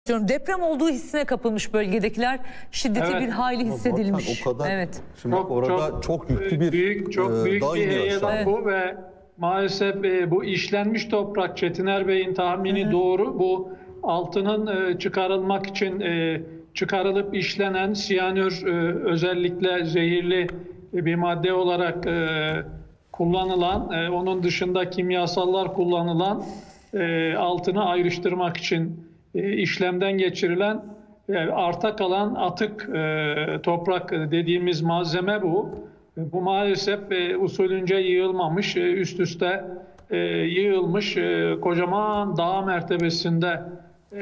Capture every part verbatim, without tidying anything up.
Deprem olduğu hissine kapılmış bölgedekiler, şiddeti Evet. bir hayli hissedilmiş. O kadar. Evet. Şimdi Çok, orada çok, çok, yüklü bir büyük, çok büyük dağ bir iniyor heyelan aşağı. bu ve maalesef e, bu işlenmiş toprak, Çetiner Bey'in tahmini hı hı. doğru. Bu altının e, çıkarılmak için e, çıkarılıp işlenen siyanür, e, özellikle zehirli e, bir madde olarak e, kullanılan, e, onun dışında kimyasallar kullanılan, e, altını ayrıştırmak için e, işlemden geçirilen, e, arta kalan atık e, toprak dediğimiz malzeme bu. Bu maalesef e, usulünce yığılmamış, e, üst üste e, yığılmış, e, kocaman dağ mertebesinde e,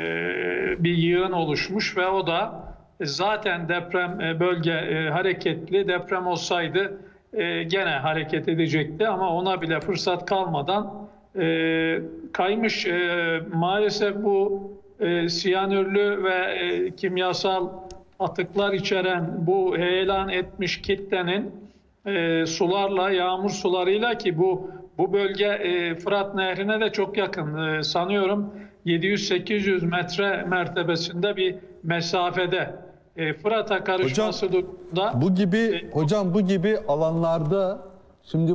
bir yığın oluşmuş ve o da e, zaten deprem e, bölge e, hareketli, deprem olsaydı e, gene hareket edecekti ama ona bile fırsat kalmadan e, kaymış. E, maalesef bu e, siyanürlü ve e, kimyasal atıklar içeren bu heyelan etmiş kitlenin e, sularla, yağmur sularıyla, ki bu bu bölge e, Fırat Nehri'ne de çok yakın. E, sanıyorum yedi yüz sekiz yüz metre mertebesinde bir mesafede. E, Fırat'a karışması hocam, da bu gibi e, hocam bu gibi alanlarda şimdi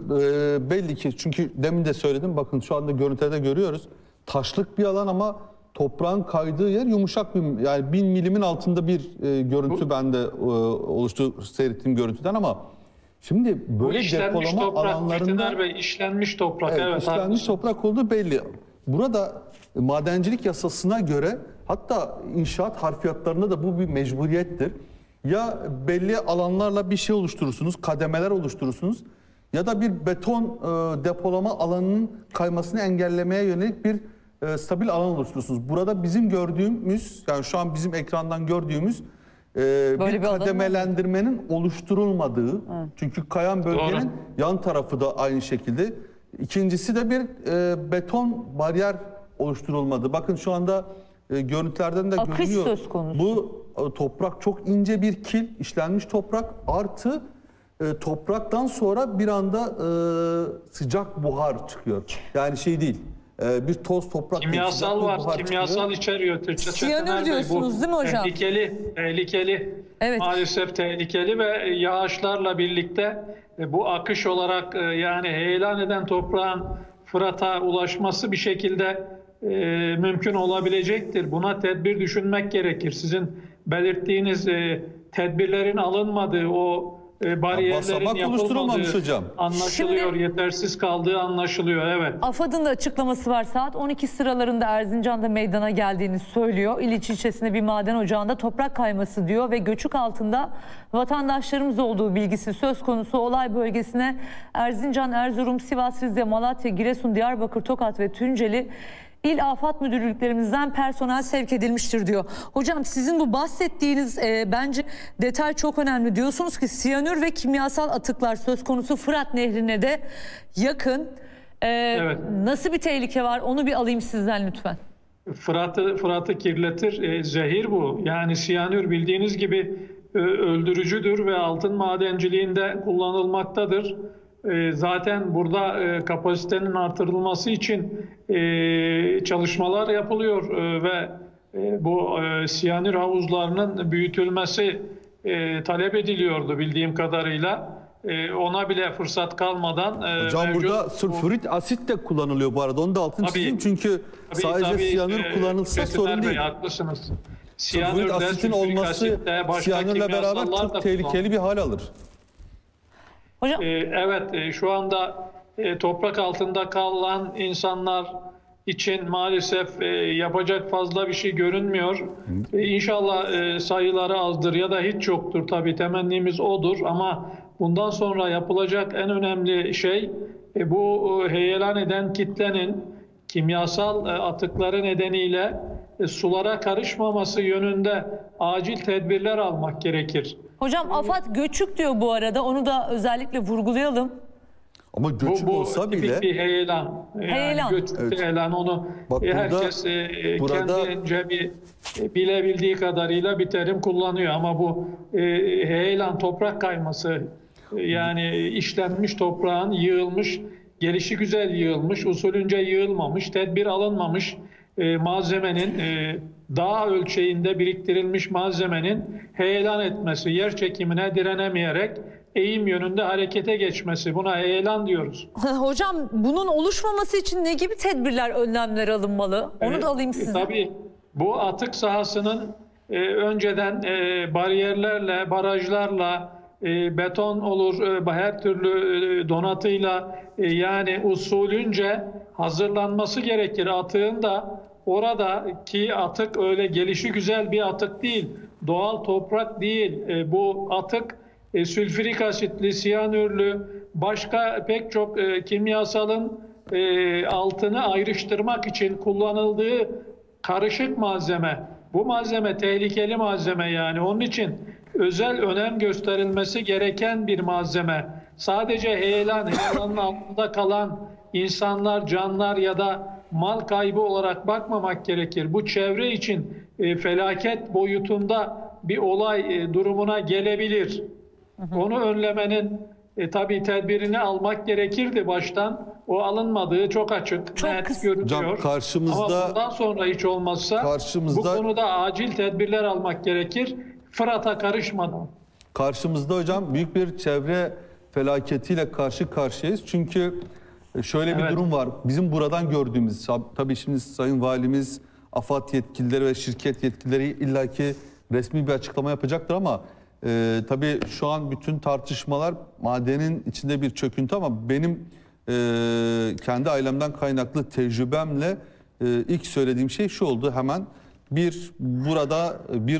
e, belli ki, çünkü demin de söyledim, bakın şu anda görüntüde görüyoruz. Taşlık bir alan ama toprağın kaydığı yer yumuşak bir, yani bin milimin altında bir e, görüntü bu, bende e, oluştu seyrettiğim görüntüden. Ama şimdi böyle depolama toprak, alanlarında ve işlenmiş toprak, evet, evet, işlenmiş haklısın. toprak olduğu belli. Burada madencilik yasasına göre, hatta inşaat harfiyatlarında da bu bir mecburiyettir. Ya belli alanlarla bir şey oluşturursunuz, kademeler oluşturursunuz, ya da bir beton e, depolama alanının kaymasını engellemeye yönelik bir e, stabil alan oluşturursunuz. Burada bizim gördüğümüz, yani şu an bizim ekrandan gördüğümüz e, bir, bir kademelendirmenin oluşturulmadığı. Hı. Çünkü kayan bölgenin doğru, yan tarafı da aynı şekilde. İkincisi de bir e, beton bariyer oluşturulmadı. Bakın şu anda e, görüntülerden de akış görünüyor. Söz konusu. Bu e, toprak çok ince bir kil, işlenmiş toprak artı e, topraktan sonra bir anda e, sıcak buhar çıkıyor. Yani şey değil, e, bir toz toprak kimyasal değil, var, kimyasal çıkıyor. içeriyor. Siyanür diyorsunuz değil mi hocam? Tehlikeli, tehlikeli. Evet. Maalesef tehlikeli ve yağışlarla birlikte e, bu akış olarak e, yani heyelan eden toprağın Fırat'a ulaşması bir şekilde e, mümkün olabilecektir. Buna tedbir düşünmek gerekir. Sizin belirttiğiniz e, tedbirlerin alınmadığı, o e, bariyerlerin yapılmadığı hocam. anlaşılıyor. Şimdi, yetersiz kaldığı anlaşılıyor. Evet. AFAD'ın da açıklaması var. Saat on iki sıralarında Erzincan'da meydana geldiğini söylüyor. İliç ilçesinde bir maden ocağında toprak kayması diyor ve göçük altında vatandaşlarımız olduğu bilgisi söz konusu. Olay bölgesine Erzincan, Erzurum, Sivas, Rize, Malatya, Giresun, Diyarbakır, Tokat ve Tunceli İl Afat Müdürlüklerimizden personel sevk edilmiştir diyor. Hocam sizin bu bahsettiğiniz e, bence detay çok önemli. Diyorsunuz ki siyanür ve kimyasal atıklar söz konusu, Fırat Nehri'ne de yakın. E, evet. Nasıl bir tehlike var onu bir alayım sizden lütfen. Fırat'ı Fırat'ı kirletir. E, zehir bu. Yani siyanür bildiğiniz gibi e, öldürücüdür ve altın madenciliğinde kullanılmaktadır. Zaten burada kapasitenin artırılması için çalışmalar yapılıyor ve bu siyanür havuzlarının büyütülmesi talep ediliyordu bildiğim kadarıyla. Ona bile fırsat kalmadan hocam mevcut, burada sülfürik asit de kullanılıyor bu arada. Onu da altını çizeyim çünkü tabii, sadece tabii, siyanür e, kullanılsa sorun değil. Haklısınız. Sülfürik asitin olması siyanürle beraber çok tehlikeli bir hal alır. Hocam. Ee, evet, e, şu anda e, toprak altında kalan insanlar için maalesef e, yapacak fazla bir şey görünmüyor. E, İnşallah e, sayıları azdır ya da hiç yoktur, tabii temennimiz odur, ama bundan sonra yapılacak en önemli şey e, bu e, heyelan eden kitlenin kimyasal e, atıkları nedeniyle e, sulara karışmaması yönünde acil tedbirler almak gerekir. Hocam AFAD göçük diyor bu arada, onu da özellikle vurgulayalım. Ama göçük bu, bu olsa bile bir heyelan. Yani heyelan. Göçük evet. heyelan, onu Bak herkes burada, burada... kendince bir bilebildiği kadarıyla bir terim kullanıyor ama bu e, heyelan toprak kayması, yani işlenmiş toprağın yığılmış, gelişi güzel yığılmış, usulünce yığılmamış, tedbir alınmamış e, malzemenin e, dağ ölçeğinde biriktirilmiş malzemenin heyelan etmesi, yer çekimine direnemeyerek eğim yönünde harekete geçmesi. Buna heyelan diyoruz. Hocam bunun oluşmaması için ne gibi tedbirler, önlemler alınmalı? Onu da alayım E, sizden. tabii bu atık sahasının e, önceden e, bariyerlerle, barajlarla, e, beton olur, e, her türlü e, donatıyla e, yani usulünce hazırlanması gerekir. Atığın da oradaki atık öyle gelişigüzel bir atık değil. Doğal toprak değil. E, bu atık e, sülfürik asitli, siyanürlü, başka pek çok e, kimyasalın e, altını ayrıştırmak için kullanıldığı karışık malzeme. Bu malzeme tehlikeli malzeme yani. Onun için özel önem gösterilmesi gereken bir malzeme. Sadece heyelan, heyelanın altında kalan insanlar, canlar ya da mal kaybı olarak bakmamak gerekir. Bu çevre için e, felaket boyutunda bir olay e, durumuna gelebilir. Onu önlemenin e, tabii tedbirini almak gerekirdi baştan. O alınmadığı çok açık, Çok net kısa- görünüyor. Hocam karşımızda- Ama bundan sonra hiç olmazsa Karşımızda- bu konuda acil tedbirler almak gerekir. Fırat'a karışmadan. Karşımızda hocam büyük bir çevre felaketiyle karşı karşıyayız. Çünkü şöyle bir Evet. durum var. Bizim buradan gördüğümüz, tabii şimdi Sayın Valimiz, AFAD yetkilileri ve şirket yetkilileri illaki resmi bir açıklama yapacaktır ama e, tabii şu an bütün tartışmalar madenin içinde bir çöküntü ama benim e, kendi ailemden kaynaklı tecrübemle e, ilk söylediğim şey şu oldu hemen. Bir burada bir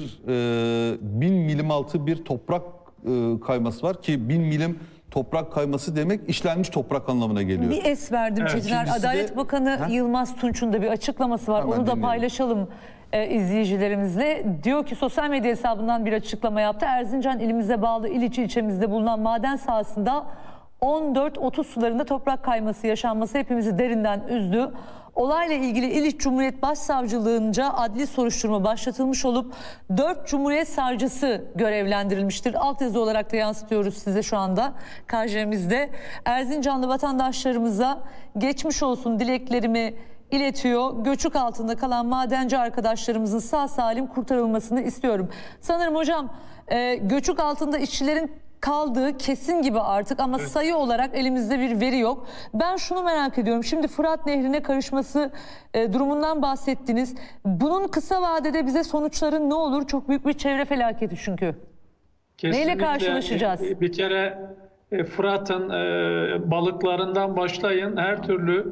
e, bin milim altı bir toprak e, kayması var ki bin milim toprak kayması demek işlenmiş toprak anlamına geliyor. Bir es verdim Evet, Çetiner. ikincisi de- Adalet Bakanı Ha? Yılmaz Tunç'un da bir açıklaması var. Hemen Onu da dinleyelim. paylaşalım e, izleyicilerimizle. Diyor ki sosyal medya hesabından bir açıklama yaptı. Erzincan ilimize bağlı İliç ilçemizde bulunan maden sahasında on dört otuz sularında toprak kayması yaşanması hepimizi derinden üzdü. Olayla ilgili İliç Cumhuriyet Başsavcılığınca adli soruşturma başlatılmış olup dört Cumhuriyet Savcısı görevlendirilmiştir. Altyazı olarak da yansıtıyoruz size şu anda karşımızda. Erzincanlı vatandaşlarımıza geçmiş olsun dileklerimi iletiyor. Göçük altında kalan madenci arkadaşlarımızın sağ salim kurtarılmasını istiyorum. Sanırım hocam e, göçük altında işçilerin kaldığı kesin gibi artık ama Evet. sayı olarak elimizde bir veri yok. Ben şunu merak ediyorum. Şimdi Fırat Nehri'ne karışması e, durumundan bahsettiniz. Bunun kısa vadede bize sonuçları ne olur? Çok büyük bir çevre felaketi çünkü. Kesinlikle karşılaşacağız? e, Bir kere e, Fırat'ın e, balıklarından başlayın her türlü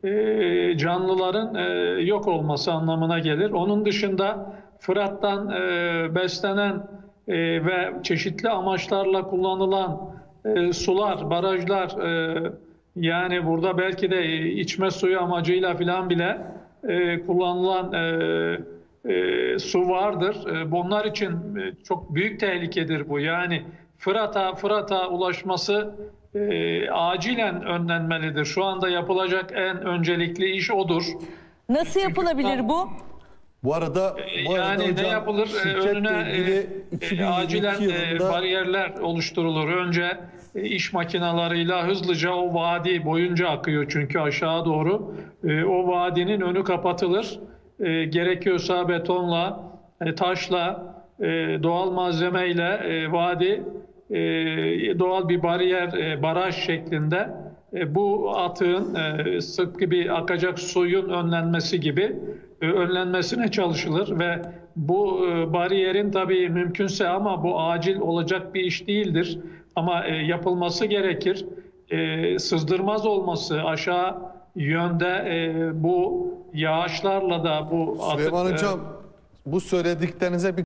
e, canlıların e, yok olması anlamına gelir. Onun dışında Fırat'tan e, beslenen e, ve çeşitli amaçlarla kullanılan e, sular, barajlar e, yani burada belki de e, içme suyu amacıyla filan bile e, kullanılan e, e, su vardır. E, bunlar için e, çok büyük tehlikedir bu. Yani Fırat'a Fırat'a ulaşması e, acilen önlenmelidir. Şu anda yapılacak en öncelikli iş odur. Nasıl yapılabilir bu? Bu arada bu arada Yani hocam, ne yapılır? E, şirketle önüne e, ilgili e, iki bin yirmi iki acilen e, yılında bariyerler oluşturulur. Önce e, iş makinalarıyla hızlıca o vadi boyunca akıyor çünkü aşağı doğru. E, o vadinin önü kapatılır. E, gerekiyorsa betonla, e, taşla, e, doğal malzemeyle e, vadi e, doğal bir bariyer, e, baraj şeklinde e, bu atığın e, sık bir akacak suyun önlenmesi gibi e, önlenmesine çalışılır ve bu e, bariyerin tabii mümkünse ama bu acil olacak bir iş değildir ama e, yapılması gerekir. E, sızdırmaz olması aşağı yönde e, bu yağışlarla da bu atık Süleyman e, hocam bu söylediklerinize bir